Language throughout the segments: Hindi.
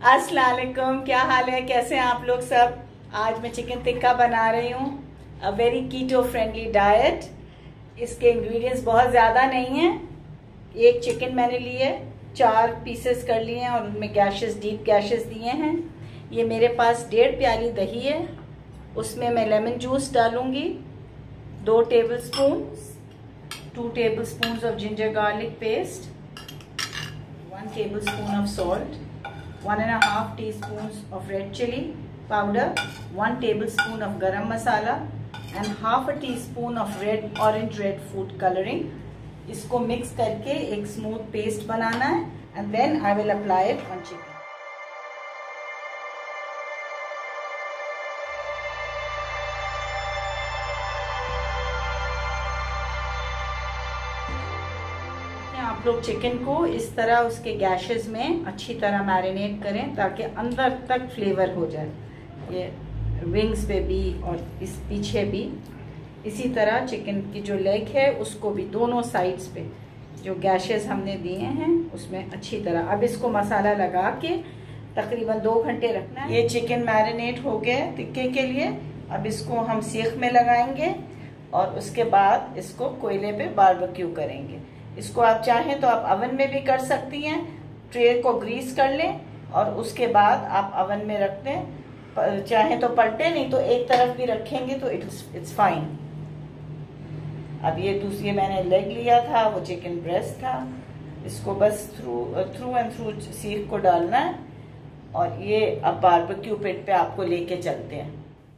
अस्सलाम वालेकुम, क्या हाल है, कैसे हैं आप लोग सब। आज मैं चिकन टिक्का बना रही हूँ। A very keto friendly diet. इसके इंग्रेडिएंट्स बहुत ज़्यादा नहीं हैं। एक चिकन मैंने लिए, 4 पीसेस कर लिए हैं और उनमें गैशेस, डीप गैशेस दिए हैं। ये मेरे पास 1.5 प्याली दही है, उसमें मैं लेमन जूस डालूंगी, 2 tablespoon, 2 tablespoon of ginger garlic paste, 1 tablespoon of salt, 1.5 teaspoons of red chili powder, 1 tablespoon of garam masala and half a teaspoon of orange red food coloring. इसको मिक्स करके एक स्मूथ पेस्ट बनाना है and then I will apply it on chicken. आप लोग चिकन को इस तरह उसके गैशेस में अच्छी तरह मैरिनेट करें ताकि अंदर तक फ्लेवर हो जाए, ये विंग्स पे भी और इस पीछे भी। इसी तरह चिकन की जो लेग है उसको भी दोनों साइड्स पे जो गैशेस हमने दिए हैं उसमें अच्छी तरह। अब इसको मसाला लगा के तकरीबन 2 घंटे रखना है। ये चिकन मैरिनेट हो गया टिक्के के लिए। अब इसको हम सीख में लगाएंगे और उसके बाद इसको कोयले पे बारबेक्यू करेंगे। इसको आप चाहें तो आप अवन में भी कर सकती हैं। ट्रे को ग्रीस कर लें और उसके बाद आप अवन में रख दें। चाहें तो पलटे, नहीं तो एक तरफ भी रखेंगे तो इट्स फाइन। अब ये दूसरी मैंने लेग लिया था, वो चिकन ब्रेस्ट था। इसको बस थ्रू एंड थ्रू सीख को डालना है और ये अब बारबेक्यू पिट पे आपको लेके चलते हैं।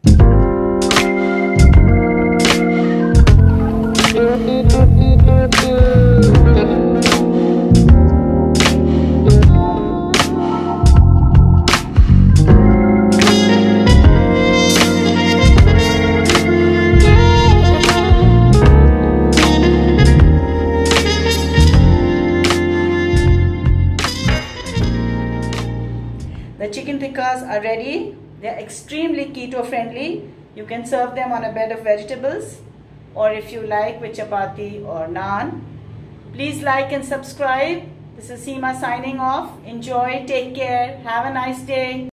The chicken tikkas are ready. They are extremely keto friendly. You can serve them on a bed of vegetables or if you like with chapati or naan. Please like and subscribe. This is Seema signing off. Enjoy, take care, have a nice day.